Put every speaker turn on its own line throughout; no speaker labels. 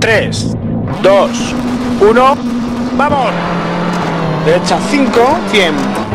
3, 2, 1, ¡vamos! Derecha 5, 100.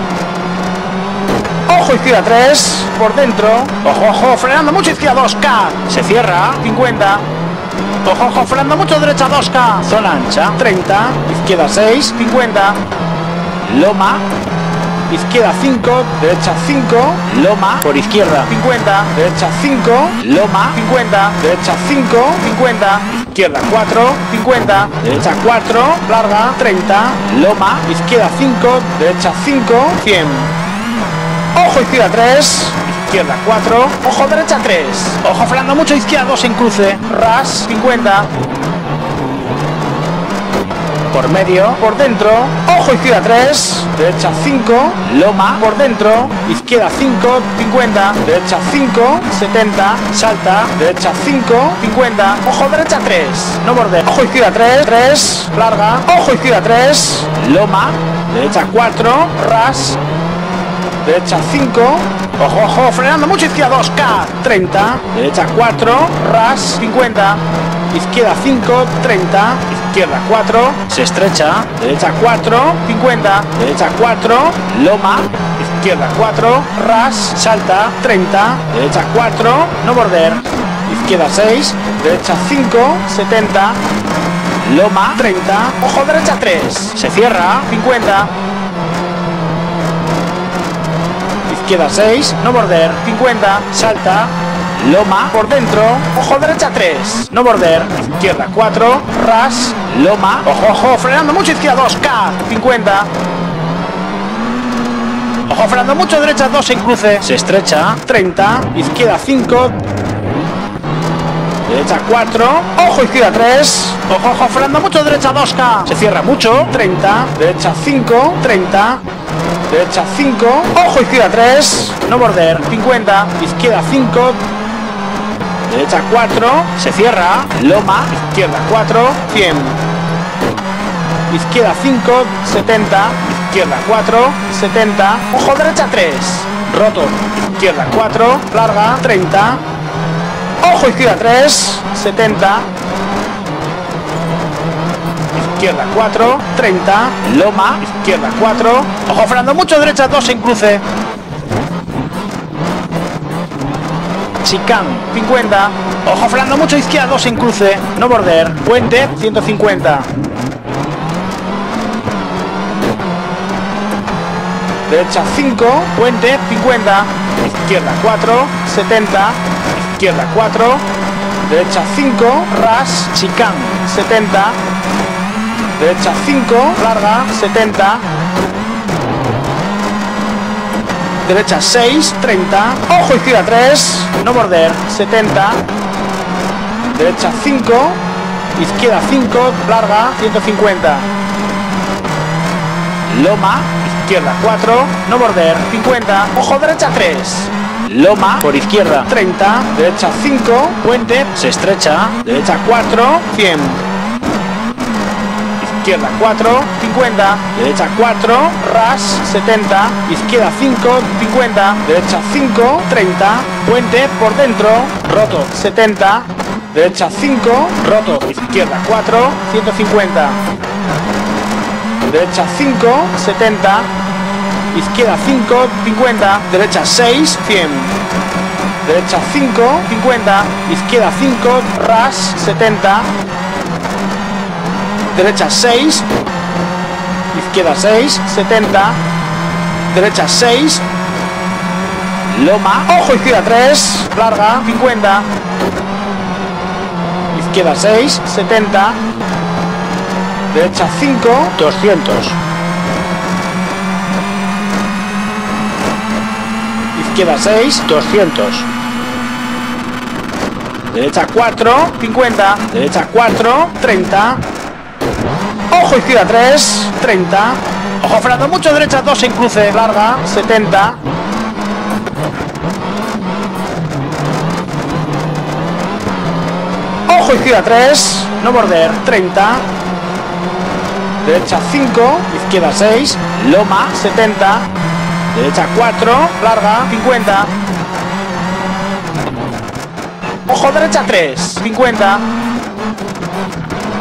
Ojo, izquierda 3, por dentro. Ojo, ojo, frenando mucho, izquierda 2K. Se cierra, 50. Ojo, ojo, frenando mucho, derecha 2K. Zona ancha, 30. Izquierda 6, 50. Loma. Izquierda 5, derecha 5, loma, por izquierda 50, derecha 5, loma, 50, derecha 5, 50, izquierda 4, 50, derecha 4, larga, 30, loma, izquierda 5, derecha 5, 100. Ojo, izquierda 3, izquierda 4, ojo, derecha 3, ojo, frenando mucho, izquierda 2 en cruce, ras, 50. Por medio, por dentro, ojo, izquierda 3, derecha 5, loma, por dentro, izquierda 5, 50, derecha 5, 70, salta, derecha 5, 50, ojo, derecha 3, no borde, ojo, izquierda 3, 3, larga, ojo, izquierda 3, loma, derecha 4, ras, derecha 5, ojo, ojo, frenando mucho, izquierda 2K, 30, derecha 4, ras, 50, izquierda 5, 30, izquierda 4, se estrecha, derecha 4, 50, derecha 4, loma, izquierda 4, ras, salta, 30, derecha 4, no border, izquierda 6, derecha 5, 70, loma, 30, ojo, derecha 3, se cierra, 50, izquierda 6, no border, 50, salta, loma, por dentro, ojo, derecha 3, no border, izquierda 4, ras, loma, ojo, ojo, frenando mucho, izquierda 2K, 50, ojo, frenando mucho, derecha 2 en cruce, se estrecha, 30, izquierda 5, derecha 4, ojo, izquierda 3, ojo, ojo, frenando mucho, derecha 2K, se cierra mucho, 30, derecha 5, 30, derecha 5, ojo, izquierda 3, no border, 50, izquierda 5, derecha 4, se cierra, loma, izquierda 4, 100, izquierda 5, 70, izquierda 4, 70, ojo, derecha 3, roto, izquierda 4, larga, 30, ojo, izquierda 3, 70, izquierda 4, 30, loma, izquierda 4, ojo, frenando mucho, derecha 2 en cruce, chicán, 50, ojo, frenando mucho, izquierda 2 en cruce, no border, puente, 150, derecha 5, puente, 50, izquierda 4, 70, izquierda 4, derecha 5, ras, chicán, 70, derecha 5, larga, 70, derecha 6, 30, ojo, izquierda 3, no border, 70, derecha 5, izquierda 5, larga, 150, loma, izquierda 4, no border, 50, ojo, derecha 3, loma, por izquierda, 30, derecha 5, puente, se estrecha, derecha 4, 100, izquierda 4, 50, derecha 4, ras, 70, izquierda 5, 50, derecha 5, 30, puente, por dentro, roto, 70, derecha 5, roto, izquierda 4, 150, derecha 5, 70, izquierda 5, 50, derecha 6, 100, derecha 5, 50, izquierda 5, ras, 70, derecha 6, izquierda 6, 70, derecha 6, loma, ojo, izquierda 3, larga, 50, izquierda 6, 70, derecha 5, 200, izquierda 6, 200, derecha 4, 50, derecha 4, 30, ojo, izquierda 3, 30, ojo, frenando mucho, derecha 2 en cruce, larga, 70, ojo, izquierda 3, no border, 30, derecha 5, izquierda 6, loma, 70, derecha 4, larga, 50, ojo, derecha 3, 50,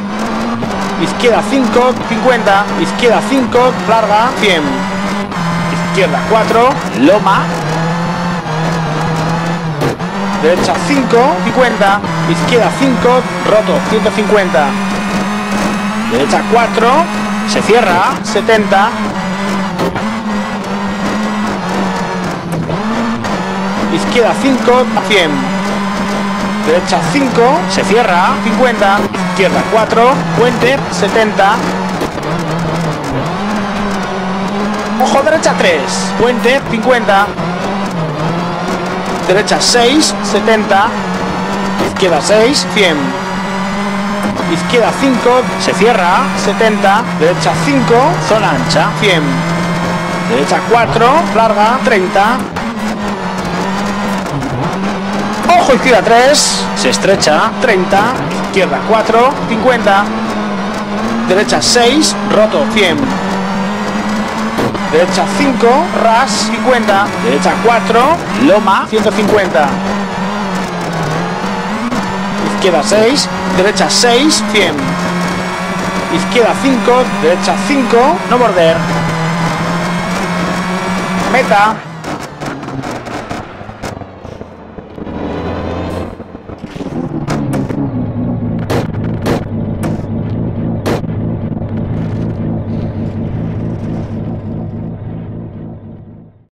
izquierda 5, 50, izquierda 5, larga, 100, izquierda 4, loma, derecha 5, 50, izquierda 5, roto, 150, derecha 4, se cierra, 70, izquierda 5, 100, derecha 5, se cierra, 50, izquierda 4, puente, 70, ojo, derecha 3, puente, 50, derecha 6, 70, izquierda 6, 100, izquierda 5, se cierra, 70, derecha 5, zona ancha, 100, derecha 4, larga, 30, ojo, izquierda 3, se estrecha, 30, izquierda 4, 50, derecha 6, roto, 100, derecha 5, ras, 50, derecha 4, loma, 150, izquierda 6, derecha 6, 100, izquierda 5, derecha 5, no morder, meta.